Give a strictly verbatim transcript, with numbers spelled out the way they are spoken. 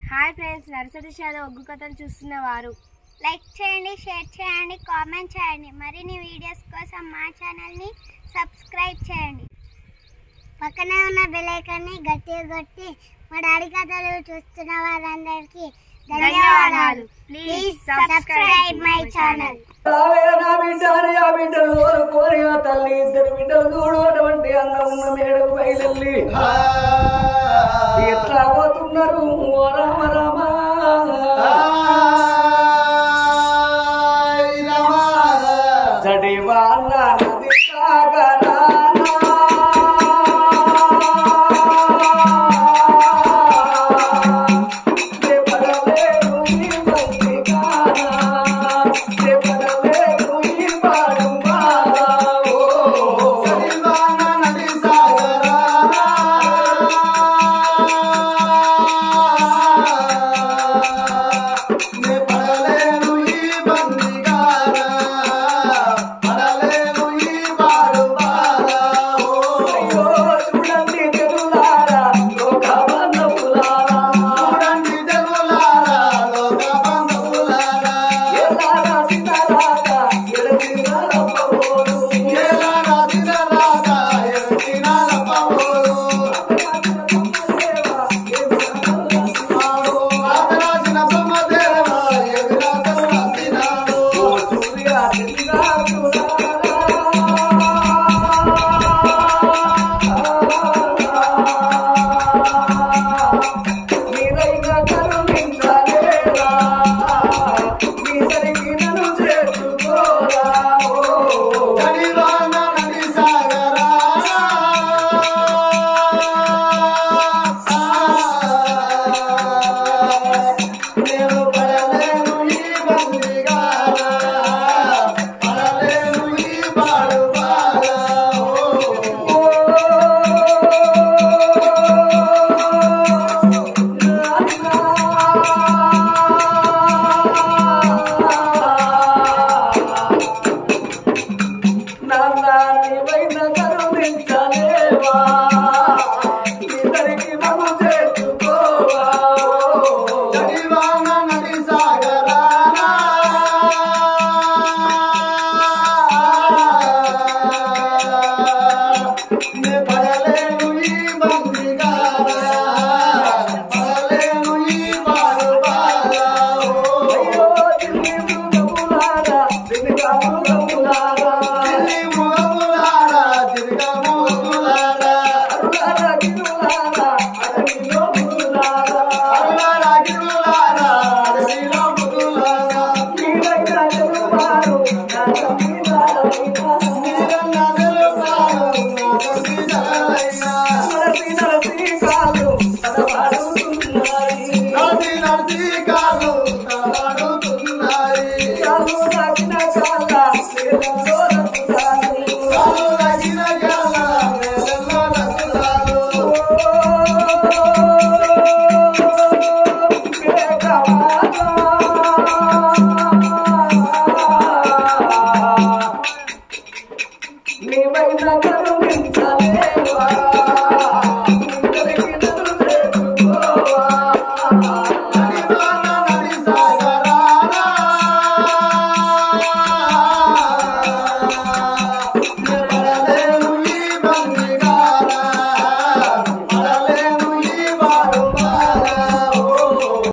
Hi friends, nursery షాలో ఒగ్గు కథలు చూస్తున్నవారు లైక్ చేయండి, షేర్ చేయండి, కామెంట్ చేయండి. మరిన్ని వీడియోస్ కోసం మా ఛానల్ని సబ్స్క్రైబ్ చేయండి. పక్కనే ఉన్న బెల్ ఐకాన్ని గట్టిగా కొట్టి మా డాడీ కథలు చూస్తున్న వారందరికీ ధన్యవాదాలు. Please subscribe my channel. తల్లి ఇద్దరు బిడ్డలు చూడు అటువంటి అన్న ఉన్న మేడకు బయలుల్లి ఎట్లా పోతున్నారు రామ రామ జడివా నది సాగరా Mira,